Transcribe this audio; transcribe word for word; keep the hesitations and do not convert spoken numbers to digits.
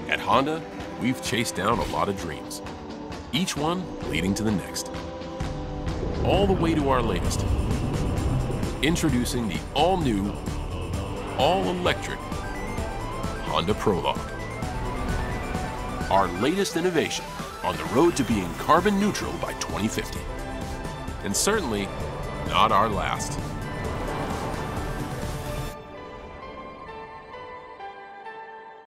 At Honda, we've chased down a lot of dreams, each one leading to the next. All the way to our latest. Introducing the all-new, all-electric Honda Prologue. Our latest innovation on the road to being carbon neutral by twenty fifty. And certainly not our last.